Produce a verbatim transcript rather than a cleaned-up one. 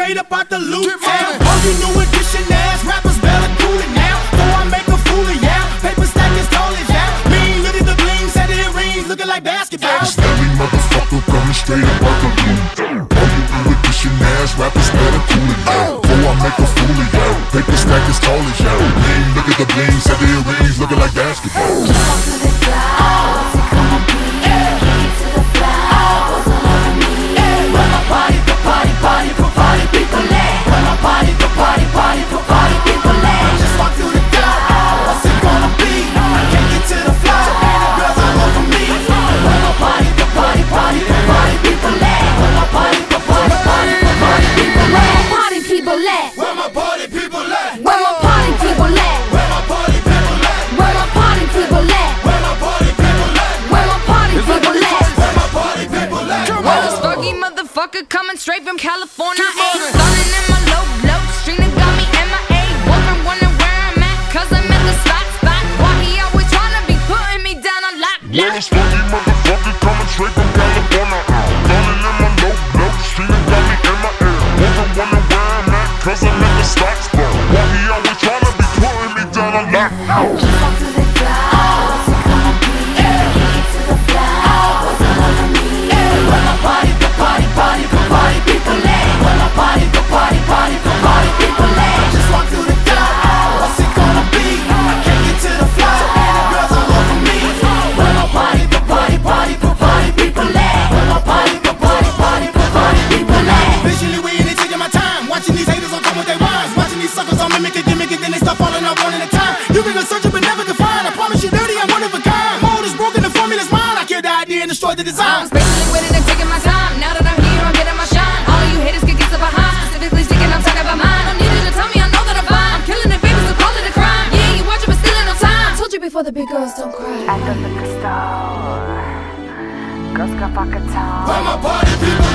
straight up out the loot town. All you new edition ass rappers better cool it now. Before I make a fool of y'all, paper stack as tall as y'all. Mean, look at the bling, set the earrings, looking like basketball. This Nelly motherfucker coming straight up out the loot town. All you new edition ass rappers better cool it now. Before I make a fool of y'all, paper stack as tall as y'all. Mean, look at the bling, set the earrings, looking like basketball. Coming straight from California, ayy. Stunning in my low, low, stringing got me M I A. Woman wondering where I'm at, cause I'm in the spot, spot. Why he always tryna be putting me down on lock, lock. Well, this Fergie motherfucker coming straight from California. Stunning in my low, low, stringing got me M I A. Woman wondering where I'm at, cause I'm in the spot, spot. Why he always tryna be putting me down on lock, lock. Destroy the design. I'm spacing with it and taking my time. Now that I'm here, I'm getting my shine. All of you haters can get so behind. Specifically sticking, I'm talking about mine. Don't need you to tell me, I know that I'm fine. I'm killing it, baby, so call it a crime. Yeah, you watching, but still ain't no time. Told you before, the big girls don't cry. At the liquor store, girls got vodka top. Where my party people